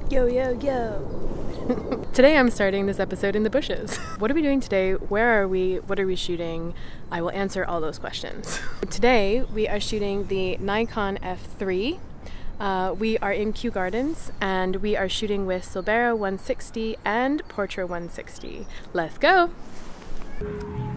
Yo, yo, yo. Today I'm starting this episode in the bushes. What are we doing today? Where are we? What are we shooting? I will answer all those questions. Today we are shooting the Nikon F3. We are in Kew Gardens and we are shooting with Silberra 160 and Portra 160. Let's go!